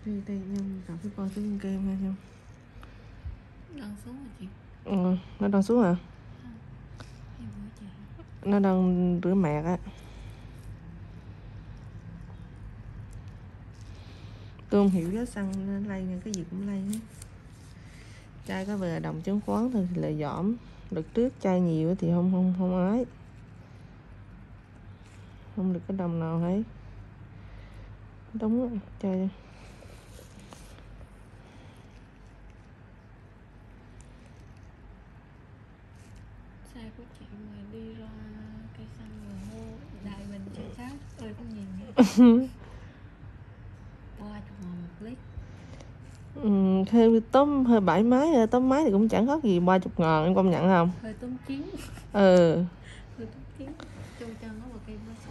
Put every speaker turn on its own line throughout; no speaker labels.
Đây em đọc cái con xuống kia nghe không?
Đang xuống rồi chị.
Nó đang xuống hả?
Em bữa chị.
Nó đang rửa mạc á. Tôi không hiểu giá xăng nên lay nha, cái gì cũng lay hết. Chai có về đồng chứng khoán thôi thì là dỏm. Đợt trước chai nhiều thì không ấy. Không được cái đồng nào hết. Đúng chai.
Xe của chị mà đi ra cây xăng mà mua đại bình chạy sát ơi có nhìn nha. 30.000 một lít.
Theo tóm hơi 7 máy, tóm máy thì cũng chẳng khác gì 30.000, em công nhận không?
Hơi tốn chiến.
Ừ.
Hơi tốn chiến. Trong chân có một cây ba sắt.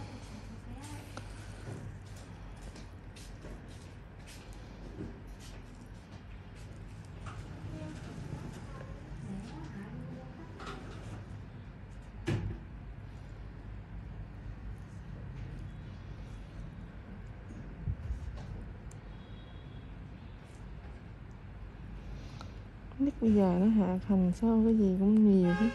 Biết bây giờ nó hạ thành sao cái gì cũng nhiều hết.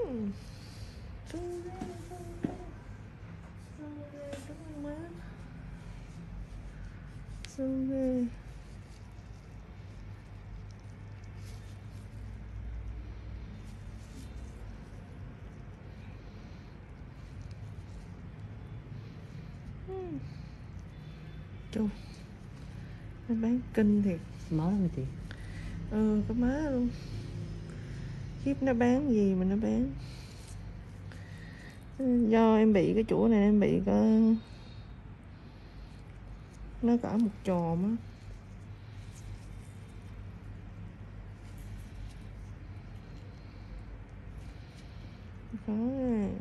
Sưng ghê, sưng ghê đúng má, sưng ghê. Chu, nó bán kinh thiệt.
Máu lắm chị.
Ừ, có má luôn. Khiếp, nó bán gì mà nó bán. Do em bị cái chỗ này, em bị có nó cả một chòm á. Khó à.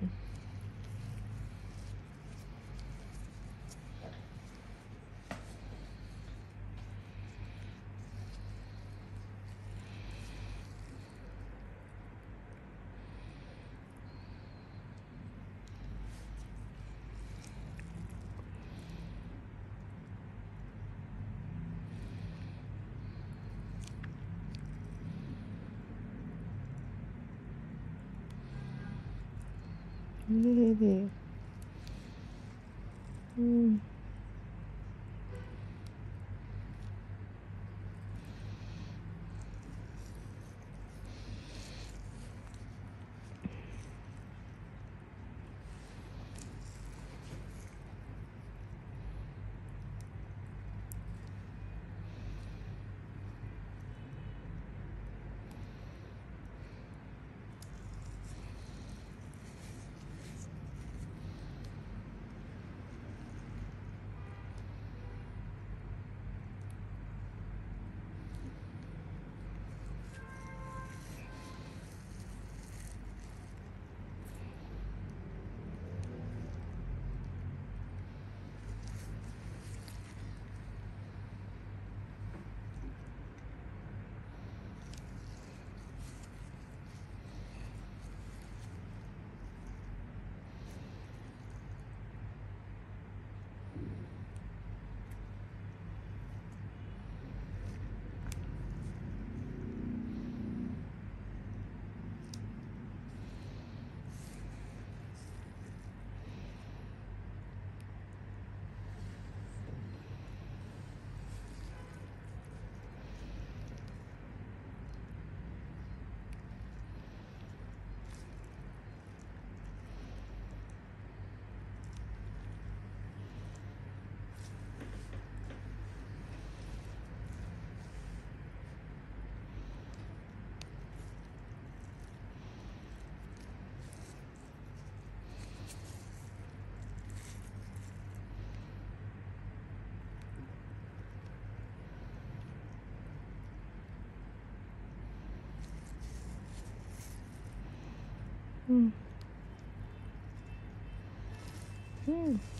Ghê thiệt. Ừ.